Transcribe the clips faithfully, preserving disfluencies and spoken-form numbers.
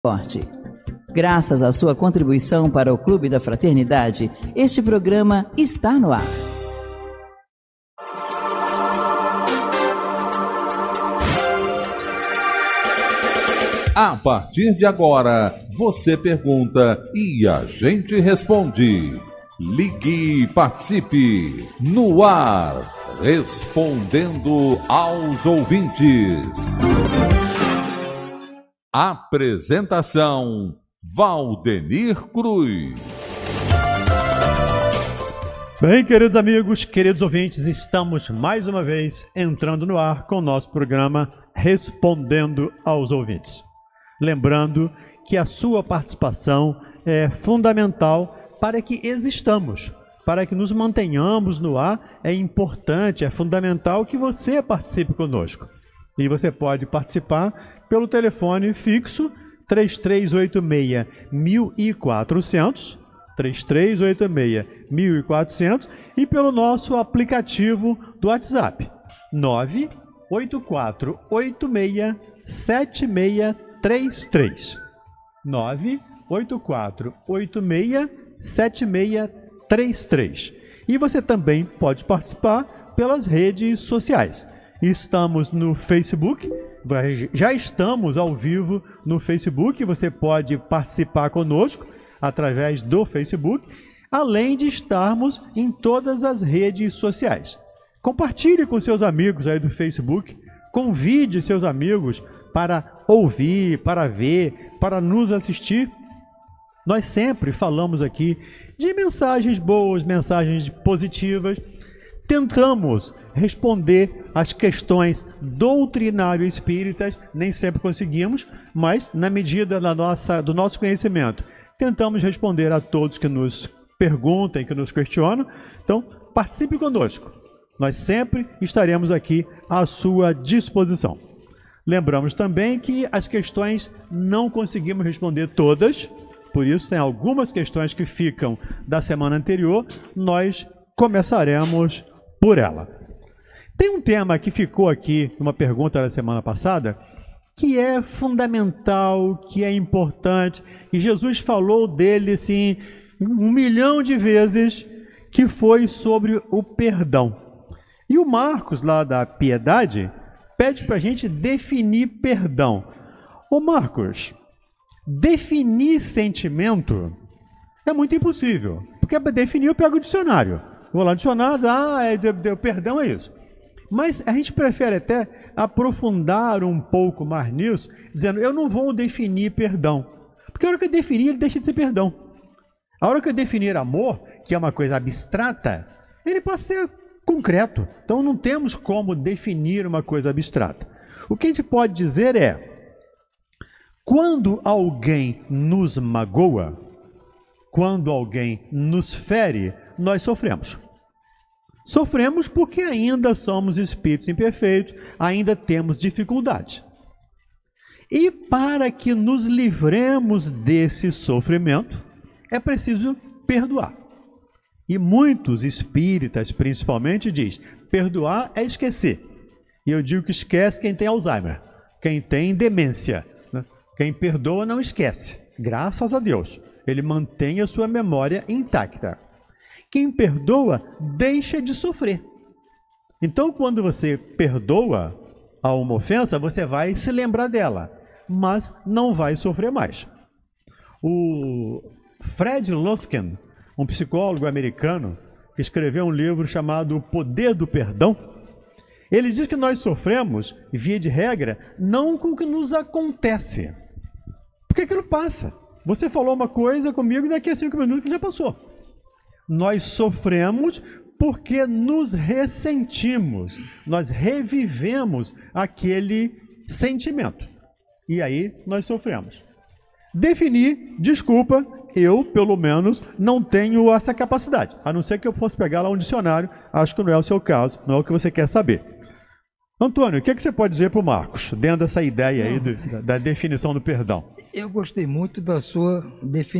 Forte. Graças à sua contribuição para o Clube da Fraternidade, este programa está no ar. A partir de agora, você pergunta e a gente responde. Ligue e participe. No ar, respondendo aos ouvintes. Apresentação: Valdenir Cruz. Bem, queridos amigos, queridos ouvintes, estamos mais uma vez entrando no ar com o nosso programa Respondendo aos Ouvintes. Lembrando que a sua participação é fundamental para que existamos, para que nos mantenhamos no ar. É importante, é fundamental que você participe conosco. E você pode participar pelo telefone fixo três três oito seis, um quatro zero zero, três três oito seis, um quatro zero zero, e pelo nosso aplicativo do WhatsApp nove oito quatro oito seis, sete seis três três, nove oito quatro oito seis, sete seis três três. E você também pode participar pelas redes sociais. Estamos no Facebook, já estamos ao vivo no Facebook, você pode participar conosco através do Facebook, além de estarmos em todas as redes sociais. Compartilhe com seus amigos aí do Facebook, convide seus amigos para ouvir, para ver, para nos assistir. Nós sempre falamos aqui de mensagens boas, mensagens positivas. Tentamos responder às questões doutrinário espíritas, nem sempre conseguimos, mas na medida da nossa, do nosso conhecimento, tentamos responder a todos que nos perguntam, que nos questionam. Então, participe conosco. Nós sempre estaremos aqui à sua disposição. Lembramos também que as questões não conseguimos responder todas, por isso tem algumas questões que ficam da semana anterior, nós começaremos por ela. Tem um tema que ficou aqui, uma pergunta da semana passada, que é fundamental, que é importante, e Jesus falou dele assim, um milhão de vezes, que foi sobre o perdão. E o Marcos, lá da Piedade, pede para a gente definir perdão. Ô Marcos, definir sentimento é muito impossível, porque para definir eu pego o dicionário. Vou lá no dicionário, ah, é, de, de, perdão é isso. Mas a gente prefere até aprofundar um pouco mais nisso, dizendo, eu não vou definir perdão. Porque a hora que eu definir, ele deixa de ser perdão. A hora que eu definir amor, que é uma coisa abstrata, ele pode ser concreto. Então não temos como definir uma coisa abstrata. O que a gente pode dizer é, quando alguém nos magoa, quando alguém nos fere, nós sofremos. Sofremos porque ainda somos espíritos imperfeitos, ainda temos dificuldade. E para que nos livremos desse sofrimento, é preciso perdoar. E muitos espíritas, principalmente, diz, perdoar é esquecer. E eu digo que esquece quem tem Alzheimer, quem tem demência. Né? Quem perdoa não esquece, graças a Deus. Ele mantém a sua memória intacta. Quem perdoa, deixa de sofrer. Então, quando você perdoa a uma ofensa, você vai se lembrar dela, mas não vai sofrer mais. O Fred Luskin, um psicólogo americano, que escreveu um livro chamado O Poder do Perdão, ele diz que nós sofremos, via de regra, não com o que nos acontece. Porque aquilo passa. Você falou uma coisa comigo e daqui a cinco minutos já passou. Nós sofremos porque nos ressentimos, nós revivemos aquele sentimento. E aí nós sofremos. Definir, desculpa, eu, pelo menos, não tenho essa capacidade. A não ser que eu fosse pegar lá um dicionário, acho que não é o seu caso, não é o que você quer saber. Antônio, o que, é que você pode dizer para o Marcos, dentro dessa ideia aí do, da, da definição do perdão? Eu gostei muito da sua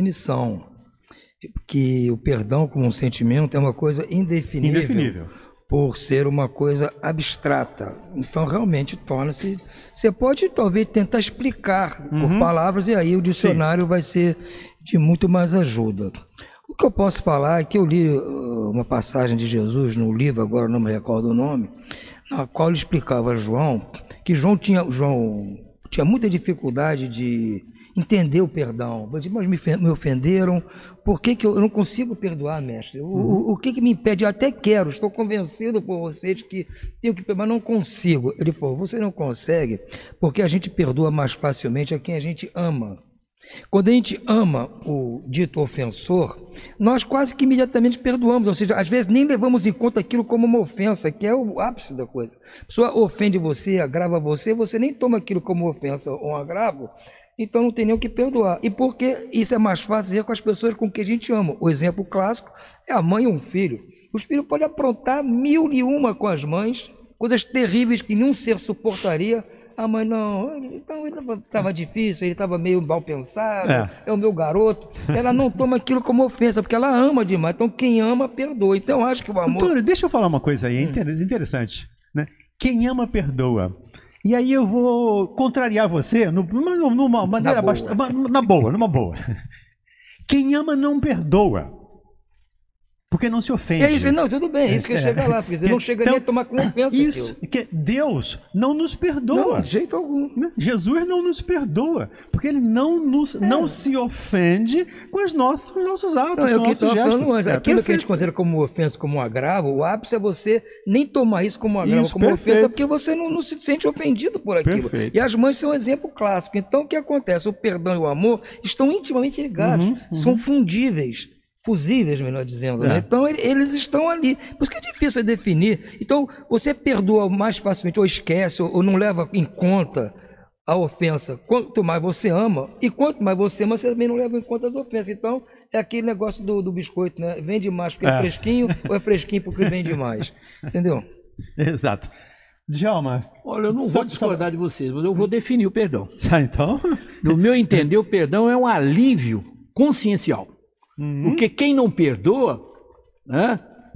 definição, que o perdão como um sentimento é uma coisa indefinível. Indefinível. por ser uma coisa abstrata. Então, realmente, torna-se... Você pode, talvez, tentar explicar uhum. por palavras, e aí o dicionário Sim. vai ser de muito mais ajuda. O que eu posso falar é que eu li uma passagem de Jesus no livro, agora não me recordo o nome, na qual ele explicava a João, que João tinha, João tinha muita dificuldade de entender o perdão. Mas me ofenderam, por que, que eu não consigo perdoar, mestre? O, uhum. o, o que, que me impede? Eu até quero, estou convencido por você de que tenho que perdoar, mas não consigo. Ele falou, você não consegue porque a gente perdoa mais facilmente a quem a gente ama. Quando a gente ama o dito ofensor, nós quase que imediatamente perdoamos, ou seja, às vezes nem levamos em conta aquilo como uma ofensa, que é o ápice da coisa. A pessoa ofende você, agrava você, você nem toma aquilo como ofensa ou um agravo, então não tem nem o que perdoar. E porque isso é mais fácil ver com as pessoas com que a gente ama. O exemplo clássico é a mãe ou um filho. Os filhos podem aprontar mil e uma com as mães, coisas terríveis que nenhum ser suportaria. A mãe, não, então ele estava difícil, ele estava meio mal pensado, é. é o meu garoto. Ela não toma aquilo como ofensa, porque ela ama demais. Então quem ama, perdoa. Então eu acho que o amor... Antônio, deixa eu falar uma coisa aí, hum. interessante. Né? Quem ama, perdoa. E aí eu vou contrariar você numa, numa maneira na bastante... Boa. Na boa, numa boa. Quem ama não perdoa. Porque não se ofende. É isso, não, tudo bem, é isso que é. chega lá, porque você não chega então, nem a tomar com ofensa. Isso, que Deus não nos perdoa. Não, de jeito algum. Jesus não nos perdoa, porque Ele não, nos, é. não se ofende com os nossos, com os nossos atos, não, é o que nossos gestos. Falando antes, é, aquilo perfeito. que a gente considera como ofensa, como um agravo, o ápice é você nem tomar isso como um agravo, isso, como perfeito. ofensa, porque você não, não se sente ofendido por aquilo. Perfeito. E as mães são um exemplo clássico. Então, o que acontece? O perdão e o amor estão intimamente ligados, uhum, uhum. são fundíveis. Fusíveis, melhor dizendo, é. né? Então eles estão ali, por isso que é difícil definir. Então você perdoa mais facilmente, ou esquece, ou, ou não leva em conta a ofensa, quanto mais você ama, e quanto mais você ama, você também não leva em conta as ofensas. Então é aquele negócio do, do biscoito, né? Vende mais porque é, é fresquinho, ou é fresquinho porque vende mais, entendeu? Exato. Djalma, olha, eu não só, vou discordar só... de vocês, mas eu vou definir o perdão. Ah, então? No meu entender, o perdão é um alívio consciencial. Uhum. Porque quem não perdoa, né,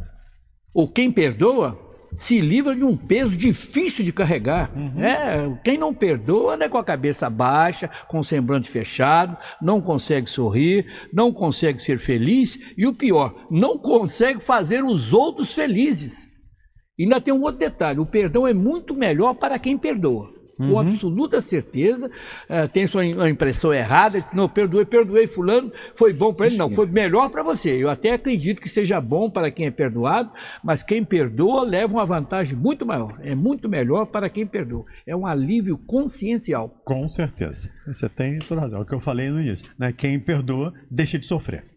ou quem perdoa, se livra de um peso difícil de carregar. Uhum. É, quem não perdoa anda com a cabeça baixa, com o semblante fechado, não consegue sorrir, não consegue ser feliz e o pior, não consegue fazer os outros felizes. E ainda tem um outro detalhe, o perdão é muito melhor para quem perdoa. Com uhum. absoluta certeza, uh, tem sua impressão errada, não, perdoei, perdoei fulano, foi bom para ele, não, foi melhor para você. Eu até acredito que seja bom para quem é perdoado, mas quem perdoa leva uma vantagem muito maior, é muito melhor para quem perdoa, é um alívio consciencial. Com certeza, você tem toda razão, é o que eu falei no início, né? Quem perdoa deixa de sofrer.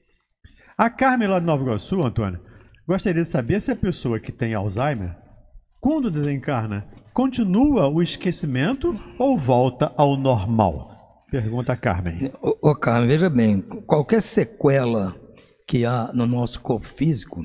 A Carmen lá de Nova Iguaçu, Antônio, gostaria de saber se a pessoa que tem Alzheimer, quando desencarna, continua o esquecimento ou volta ao normal? Pergunta a Carmen. Ô, ô Carmen, veja bem, qualquer sequela que há no nosso corpo físico,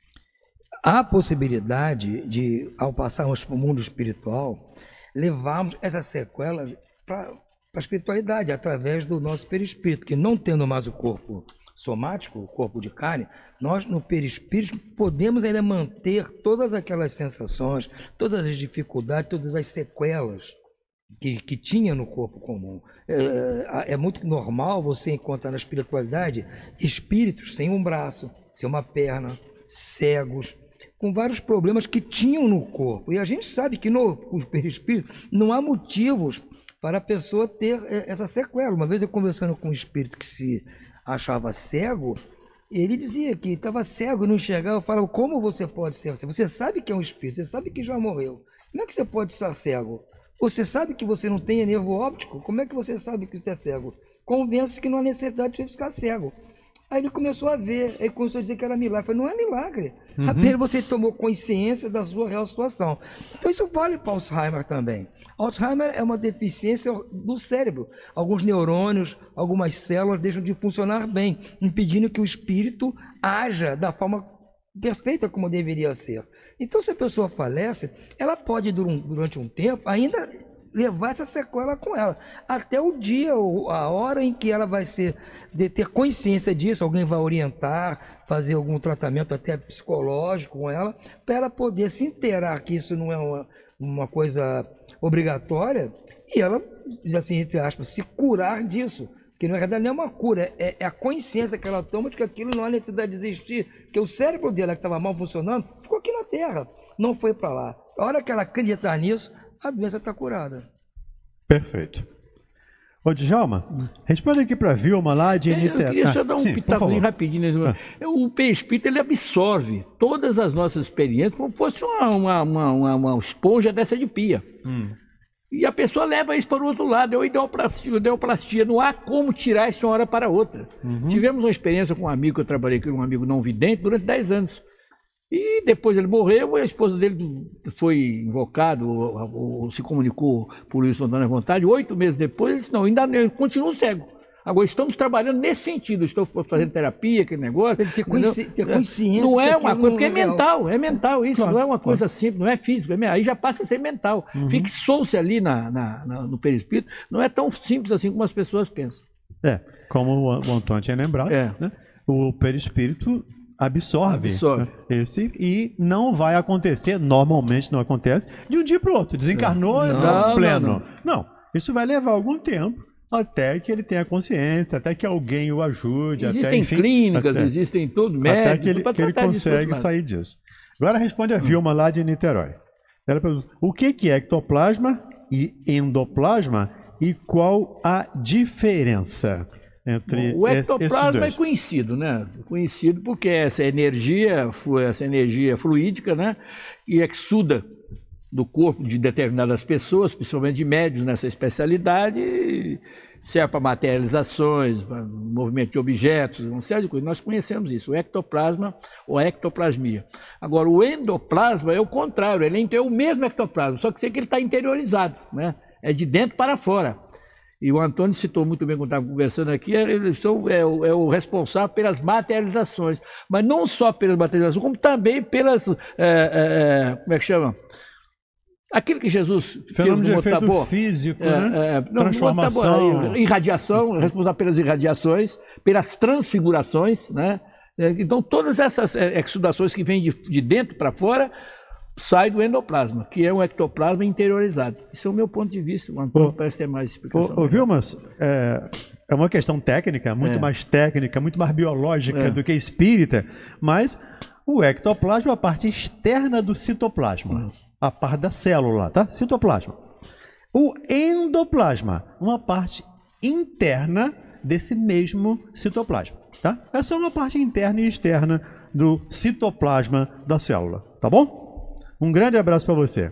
há a possibilidade de, ao passarmos para o mundo espiritual, levarmos essa sequela para a espiritualidade, através do nosso perispírito, que não tendo mais o corpo somático, o corpo de carne, nós no perispírito podemos ainda manter todas aquelas sensações, todas as dificuldades, todas as sequelas que, que tinha no corpo comum. É, é muito normal você encontrar na espiritualidade espíritos sem um braço, sem uma perna, cegos, com vários problemas que tinham no corpo. E a gente sabe que no, no perispírito não há motivos para a pessoa ter essa sequela. Uma vez eu conversando com um espírito que se achava cego, ele dizia que estava cego e não enxergava. Eu falava, como você pode ser cego? Você sabe que é um espírito, você sabe que já morreu. Como é que você pode estar cego? Você sabe que você não tem nervo óptico? Como é que você sabe que você é cego? Convence que não há necessidade de ficar cego. Aí ele começou a ver, aí começou a dizer que era milagre. Eu falei, não é milagre. Uhum. Apenas você tomou consciência da sua real situação. Então isso vale para Alzheimer também. Alzheimer é uma deficiência do cérebro. Alguns neurônios, algumas células deixam de funcionar bem, impedindo que o espírito haja da forma perfeita como deveria ser. Então, se a pessoa falece, ela pode, durante um tempo, ainda levar essa sequela com ela. Até o dia, a hora em que ela vai ser, de ter consciência disso, alguém vai orientar, fazer algum tratamento até psicológico com ela, para ela poder se inteirar que isso não é uma, uma coisa obrigatória, e ela, assim, entre aspas, se curar disso. Que na verdade não é uma cura, é, é a consciência que ela toma de que aquilo não há necessidade de existir, que o cérebro dela que estava mal funcionando ficou aqui na Terra, não foi para lá. A hora que ela acreditar nisso, a doença está curada. Perfeito. Ô, Djalma, responde aqui para a Vilma lá de é, Niterói. Eu queria só dar um Sim, pitacozinho rapidinho. Né? Ah. O perispírito, ele absorve todas as nossas experiências como se fosse uma, uma, uma, uma esponja dessa de pia. Hum. E a pessoa leva isso para o outro lado, é o ideoplastia, ideoplastia. Não há como tirar isso de uma hora para outra. Uhum. Tivemos uma experiência com um amigo, que eu trabalhei com um amigo não vidente, durante dez anos. E depois ele morreu, a esposa dele foi invocado, ou, ou se comunicou por isso, espontânea vontade. Oito meses depois, ele disse, não, ainda eu continuo cego. Agora, estamos trabalhando nesse sentido, estou fazendo terapia, aquele negócio. Ele ter consciência. Não é uma coisa, porque é mental, é mental isso, claro, não é uma coisa claro. simples, não é físico, é, aí já passa a ser mental. Uhum. Fixou-se ali na, na, na, no perispírito, não é tão simples assim como as pessoas pensam. É, como o, o Antônio tinha lembrado, é. né? O perispírito absorve, absorve. Né, esse e não vai acontecer, normalmente não acontece, de um dia para o outro, desencarnou é. não, pleno. Não, não. não, isso vai levar algum tempo. Até que ele tenha consciência, até que alguém o ajude. Existem até, enfim, clínicas, até, existem tudo, médicos. Até que ele, que ele consegue disso, sair disso. Agora responde a Vilma lá de Niterói. Ela pergunta, o que é ectoplasma e endoplasma e qual a diferença entre o ectoplasma esses dois? É conhecido, né? Conhecido porque essa energia, essa energia fluídica, né? E exuda do corpo de determinadas pessoas, principalmente de médios nessa especialidade, serve para materializações, para movimento de objetos, uma série de coisas. Nós conhecemos isso, o ectoplasma ou a ectoplasmia. Agora, o endoplasma é o contrário, ele é o mesmo ectoplasma, só que sei que ele está interiorizado, né? É de dentro para fora. E o Antônio citou muito bem quando estava conversando aqui, eles são, é, o, é o responsável pelas materializações, mas não só pelas materializações, como também pelas, é, é, como é que chama? Aquilo que Jesus fenômeno de efeito tabor, físico, é, né? É, não, transformação, tabor, irradiação, responsável pelas irradiações, pelas transfigurações, né? Então todas essas exudações que vêm de, de dentro para fora saem do endoplasma, que é um ectoplasma interiorizado. Esse é o meu ponto de vista. O Antônio parece ter mais explicação. Ô, Vilma, é, é uma questão técnica, muito é. mais técnica, muito mais biológica é. do que espírita, mas o ectoplasma é a parte externa do citoplasma. Hum. A parte da célula, tá? Citoplasma. O endoplasma, uma parte interna desse mesmo citoplasma, tá? Essa é uma parte interna e externa do citoplasma da célula, tá bom? Um grande abraço para você.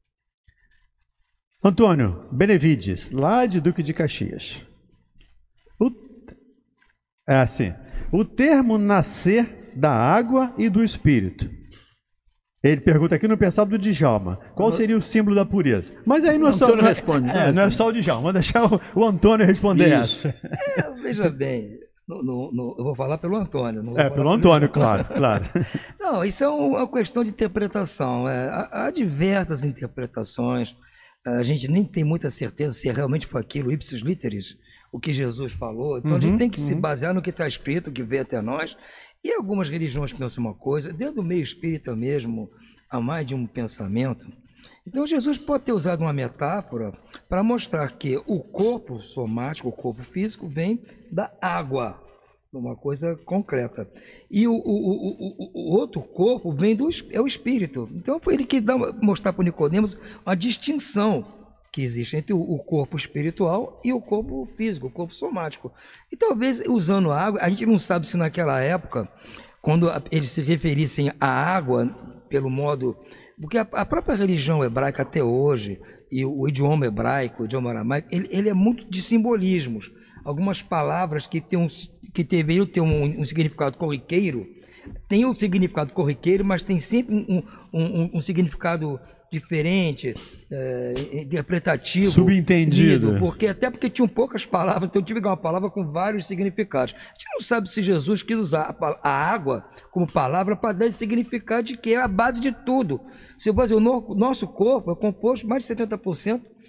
Antônio Benevides, lá de Duque de Caxias. O... É assim, o termo nascer da água e do espírito. Ele pergunta aqui no pensado do Djalma, qual seria o símbolo da pureza? Mas aí não é só, não, responde, é, não é só o Djalma, vamos deixar o, o Antônio responder Isso. essa. É, veja bem, no, no, no, eu vou falar pelo Antônio. Não vou é, pelo Antônio, claro, claro. Não, isso é uma questão de interpretação. É, há, há diversas interpretações, a gente nem tem muita certeza se realmente foi aquilo, ipsis literis, o que Jesus falou. Então uhum, a gente tem que uhum. se basear no que está escrito, que veio até nós. E algumas religiões pensam uma coisa, dentro do meio espírita mesmo, há mais de um pensamento. Então Jesus pode ter usado uma metáfora para mostrar que o corpo somático, o corpo físico, vem da água, uma coisa concreta. E o, o, o, o, o outro corpo vem do é o espírito. Então ele quis dar, mostrar para o Nicodemos uma distinção que existe entre o corpo espiritual e o corpo físico, o corpo somático. E talvez usando água, a gente não sabe se naquela época, quando eles se referissem à água, pelo modo... Porque a, a própria religião hebraica até hoje, e o, o idioma hebraico, o idioma aramaico, ele, ele é muito de simbolismos. Algumas palavras que, tem um, que deveriam ter um, um significado corriqueiro, tem um significado corriqueiro, mas tem sempre um, um, um, um significado diferente, é, interpretativo, subentendido, lido, porque até porque tinham poucas palavras, então eu tive uma palavra com vários significados. A gente não sabe se Jesus quis usar a, a água como palavra para dar esse significado de que é a base de tudo. Se você, o no, nosso corpo é composto mais de setenta por cento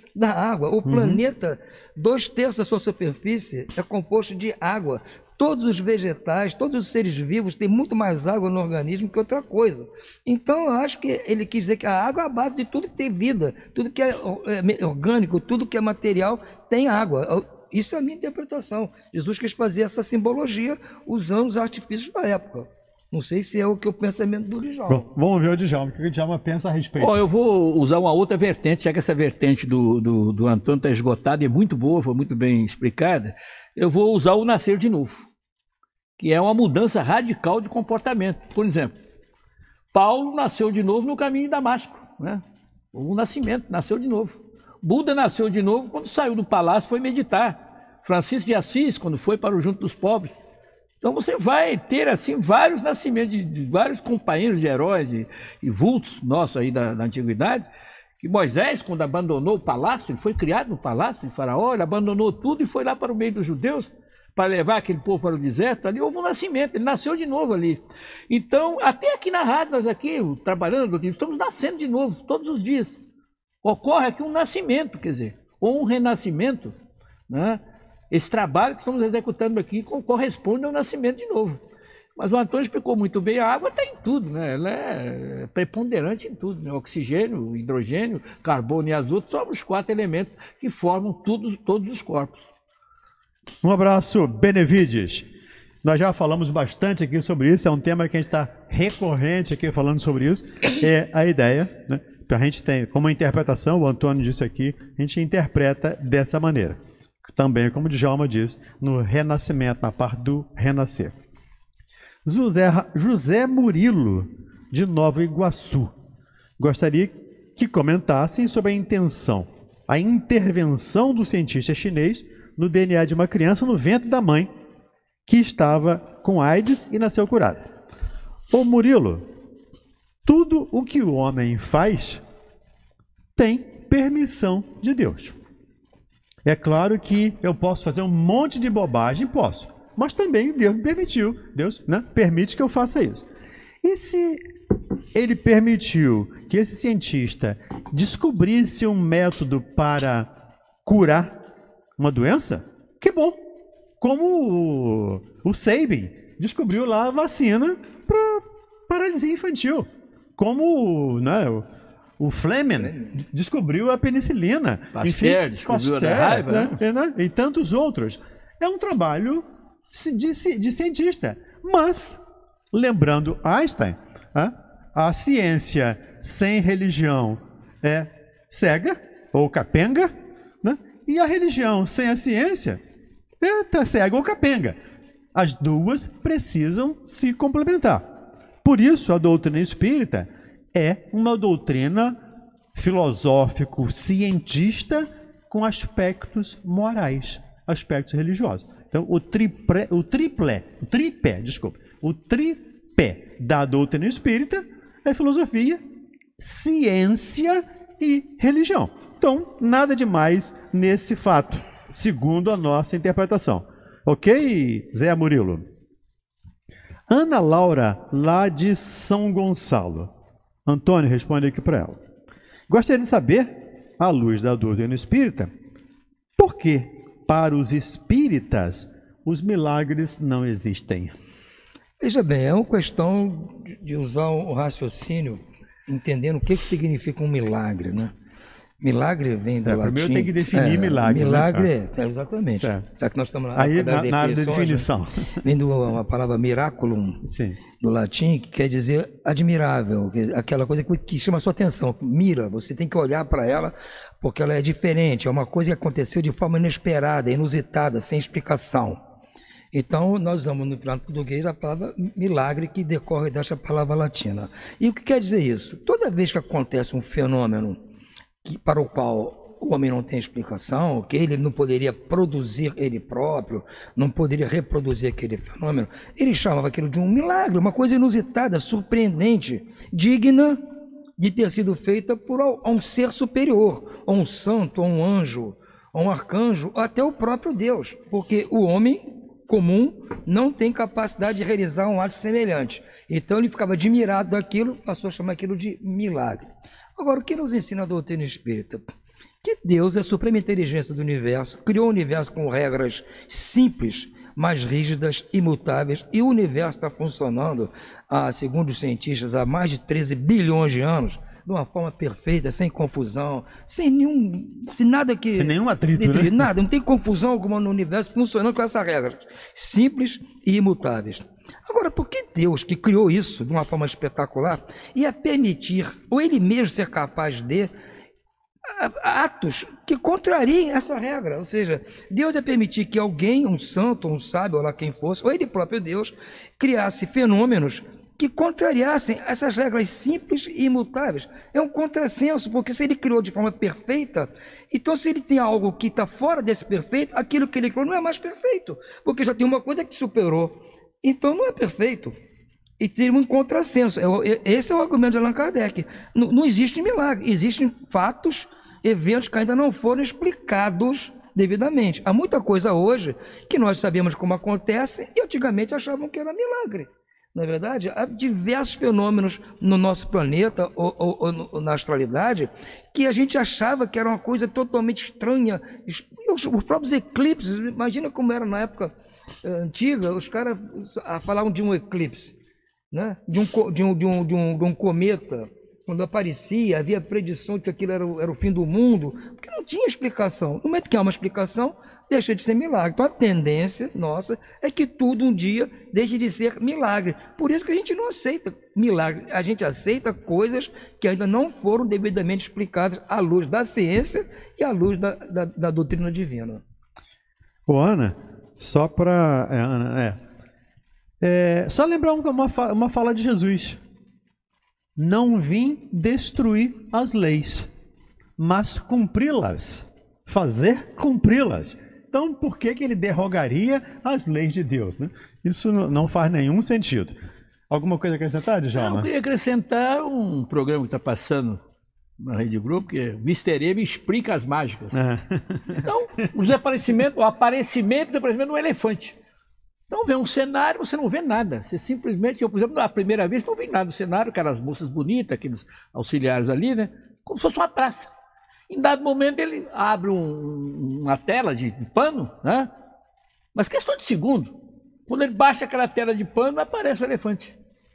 da água. O uhum. planeta, dois terços da sua superfície é composto de água. Todos os vegetais, todos os seres vivos têm muito mais água no organismo que outra coisa. Então, eu acho que ele quis dizer que a água é a base de tudo que tem vida, tudo que é orgânico, tudo que é material tem água. Isso é a minha interpretação. Jesus quis fazer essa simbologia usando os artifícios da época. Não sei se é o que o pensamento do Djalma. Bom, vamos ver o Djalma, o que o Djalma pensa a respeito. Oh, eu vou usar uma outra vertente, já que essa vertente do, do, do Antônio está esgotada e é muito boa, foi muito bem explicada. Eu vou usar o nascer de novo, que é uma mudança radical de comportamento. Por exemplo, Paulo nasceu de novo no caminho de Damasco, né? O nascimento, nasceu de novo. Buda nasceu de novo quando saiu do palácio, foi meditar. Francisco de Assis, quando foi para o Junto dos Pobres. Então você vai ter assim vários nascimentos de, de vários companheiros de heróis e, e vultos nossos aí da, da antiguidade, que Moisés, quando abandonou o palácio, ele foi criado no palácio de Faraó, ele abandonou tudo e foi lá para o meio dos judeus para levar aquele povo para o deserto. Ali houve um nascimento, ele nasceu de novo ali. Então, até aqui na rádio, nós aqui, trabalhando, estamos nascendo de novo, todos os dias. Ocorre aqui um nascimento, quer dizer, ou um renascimento, né? Esse trabalho que estamos executando aqui corresponde ao nascimento de novo. Mas o Antônio explicou muito bem, a água está em tudo, né? Ela é preponderante em tudo, né? Oxigênio, hidrogênio, carbono e azoto são os quatro elementos que formam tudo, todos os corpos. Um abraço, Benevides. Nós já falamos bastante aqui sobre isso, é um tema que a gente está recorrente aqui falando sobre isso. É a ideia, né? A gente tem, como interpretação, o Antônio disse aqui, a gente interpreta dessa maneira. Também, como o Djalma diz, no renascimento, na parte do renascer. José, José Murilo, de Nova Iguaçu, gostaria que comentassem sobre a intenção, a intervenção do cientista chinês no D N A de uma criança no ventre da mãe, que estava com AIDS e nasceu curada. Ô Murilo, tudo o que o homem faz tem permissão de Deus. É claro que eu posso fazer um monte de bobagem, posso, mas também Deus me permitiu, Deus, né, permite que eu faça isso. E se ele permitiu que esse cientista descobrisse um método para curar uma doença, que bom! Como o, o Sabin descobriu lá a vacina para paralisia infantil, como, né, o O Fleming descobriu a penicilina. Pasteur enfim, descobriu Pasteur, a raiva, né? né? Né? E tantos outros. É um trabalho de, de cientista. Mas, lembrando Einstein, a ciência sem religião é cega ou capenga, né? E a religião sem a ciência é tá cega ou capenga. As duas precisam se complementar. Por isso, a doutrina espírita é uma doutrina filosófico-cientista com aspectos morais, aspectos religiosos. Então, o triplé, o triplé, o tripé, desculpa, o tripé da doutrina espírita é filosofia, ciência e religião. Então, nada demais nesse fato, segundo a nossa interpretação. Ok, Zé Murilo? Ana Laura, lá de São Gonçalo. Antônio, responde aqui para ela. Gostaria de saber, à luz da doutrina espírita, por que, para os espíritas, os milagres não existem? Veja bem, é uma questão de usar o raciocínio, entendendo o que, que significa um milagre, né? Milagre vem do é, latim... Primeiro tem que definir é, milagre. Milagre, né, é, exatamente. É. Já que nós estamos na, Aí, da na, na área da definição. Vem de uma palavra miraculum, Sim. do latim, que quer dizer admirável, aquela coisa que, que chama a sua atenção. Mira, você tem que olhar para ela, porque ela é diferente, é uma coisa que aconteceu de forma inesperada, inusitada, sem explicação. Então, nós usamos no plano português a palavra milagre, que decorre dessa palavra latina. E o que quer dizer isso? Toda vez que acontece um fenômeno que, para o qual o homem não tem explicação, que ele não poderia produzir ele próprio, não poderia reproduzir aquele fenômeno, ele chamava aquilo de um milagre, uma coisa inusitada, surpreendente, digna de ter sido feita por um ser superior, ou um santo, ou um anjo, ou um arcanjo, ou até o próprio Deus, porque o homem comum não tem capacidade de realizar um ato semelhante. Então ele ficava admirado daquilo, passou a chamar aquilo de milagre. Agora, o que nos ensina a doutrina espírita? que Deus é a suprema inteligência do universo, criou o universo com regras simples, mas rígidas, imutáveis, e o universo está funcionando, ah, segundo os cientistas, há mais de treze bilhões de anos, de uma forma perfeita, sem confusão, sem nenhum, sem nada que... Sem nenhum atrito, né? Nada, não tem confusão alguma no universo funcionando com essas regras simples e imutáveis. Agora, por que Deus, que criou isso de uma forma espetacular, ia permitir, ou Ele mesmo ser capaz de, atos que contrariem essa regra? Ou seja, Deus ia permitir que alguém, um santo, um sábio, ou lá quem fosse, ou Ele próprio Deus, criasse fenômenos que contrariassem essas regras simples e imutáveis. É um contrassenso, porque se Ele criou de forma perfeita, então se Ele tem algo que está fora desse perfeito, aquilo que Ele criou não é mais perfeito, porque já tem uma coisa que superou. Então não é perfeito. E tem um contrassenso. Esse é o argumento de Allan Kardec. Não, não existe milagre. Existem fatos, eventos que ainda não foram explicados devidamente. Há muita coisa hoje que nós sabemos como acontece e antigamente achavam que era milagre. Na verdade, há diversos fenômenos no nosso planeta ou, ou, ou na astralidade que a gente achava que era uma coisa totalmente estranha. Os, os próprios eclipses, imagina como era na época antiga, os caras falavam de um eclipse, né? de, um, de, um, de, um, de, um, de um cometa, quando aparecia, havia predição de que aquilo era o, era o fim do mundo, porque não tinha explicação. No momento que há uma explicação, deixa de ser milagre. Então a tendência nossa é que tudo um dia deixe de ser milagre. Por isso que a gente não aceita milagre, a gente aceita coisas que ainda não foram devidamente explicadas à luz da ciência e à luz da, da, da doutrina divina. Ô, Ana, só para... É, Ana, é. É, só lembrar uma, uma fala de Jesus. Não vim destruir as leis, mas cumpri-las. Fazer cumpri-las. Então, por que, que ele derrogaria as leis de Deus, né? Isso não faz nenhum sentido. Alguma coisa a acrescentar, Djalma? Eu queria acrescentar um programa que está passando na Rede Globo, que é Mister M explica as mágicas. É. Então, o desaparecimento, o aparecimento e desaparecimento do elefante. Então, vê um cenário, você não vê nada. Você simplesmente, eu, por exemplo, à primeira vez, não vi nada do cenário, aquelas moças bonitas, aqueles auxiliares ali, né? Como se fosse uma praça. Em dado momento, ele abre um, uma tela de, de pano, né? Mas questão de segundo. Quando ele baixa aquela tela de pano, aparece o elefante.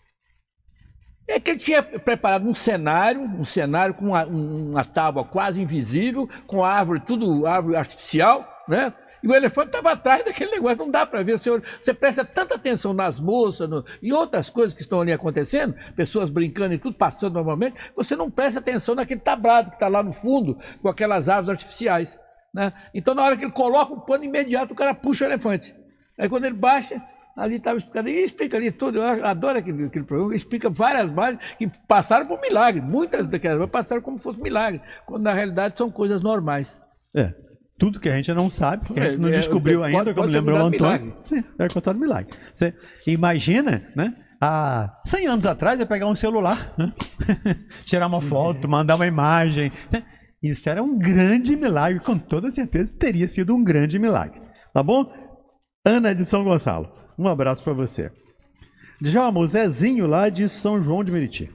É que ele tinha preparado um cenário, um cenário com uma, uma tábua quase invisível, com árvore, tudo árvore artificial, né? E o elefante estava atrás daquele negócio, não dá para ver. Você, você presta tanta atenção nas moças no, e outras coisas que estão ali acontecendo, pessoas brincando e tudo, passando normalmente, você não presta atenção naquele tablado que está lá no fundo, com aquelas árvores artificiais, né? Então, na hora que ele coloca o pano imediato, o cara puxa o elefante. Aí, quando ele baixa, ali estava explicando, e explica ali tudo, eu adoro aquele, aquele programa, explica várias mágicas que passaram por milagre, muitas daquelas passaram como se fosse milagre, quando na realidade são coisas normais. É. Tudo que a gente não sabe, que a gente não é, descobriu é, ainda, pode, como pode lembrou o Antônio. Milagre. Sim, é considerado milagre. Você imagina, né? Há cem anos atrás, ia pegar um celular, né? Tirar uma foto, mandar uma imagem. Né? Isso era um grande milagre, com toda certeza teria sido um grande milagre. Tá bom? Ana de São Gonçalo, um abraço para você. Djalma, o Zezinho lá de São João de Meriti.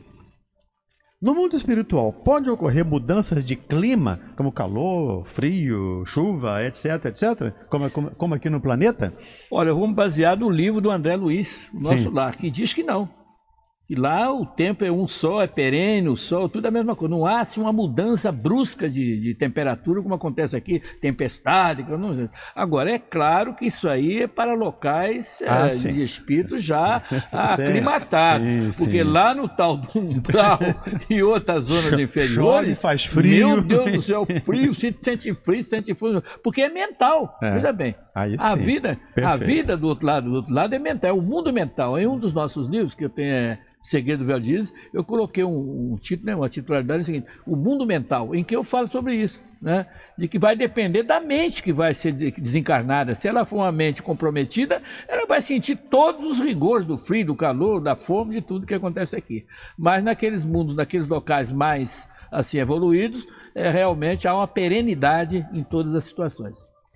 No mundo espiritual, pode ocorrer mudanças de clima, como calor, frio, chuva, etc, etc, como, como, como aqui no planeta? Olha, vamos basear no livro do André Luiz, o Nosso Sim. Lar, que diz que não. E lá o tempo é um só, é perene, o sol, tudo é a mesma coisa. Não há assim, uma mudança brusca de, de temperatura, como acontece aqui, tempestade. Não... Agora, é claro que isso aí é para locais ah, é, de espírito já aclimatados. Porque sim. lá no tal do umbral e outras zonas Ch inferiores... Chove, faz frio. Meu Deus do céu, frio, se sente frio, sente frio. Porque é mental, é. Veja bem. Aí a, sim. vida, a vida do outro lado, do outro lado é mental, é o mundo mental. Em um dos nossos livros, que eu tenho... É, Segredo do Véu de Ísis, eu coloquei um, um título, né, uma titularidade é o seguinte, o mundo mental, em que eu falo sobre isso, né, de que vai depender da mente que vai ser desencarnada. Se ela for uma mente comprometida, ela vai sentir todos os rigores do frio, do calor, da fome, de tudo que acontece aqui. Mas naqueles mundos, naqueles locais mais assim evoluídos, é, realmente há uma perenidade em todas as situações.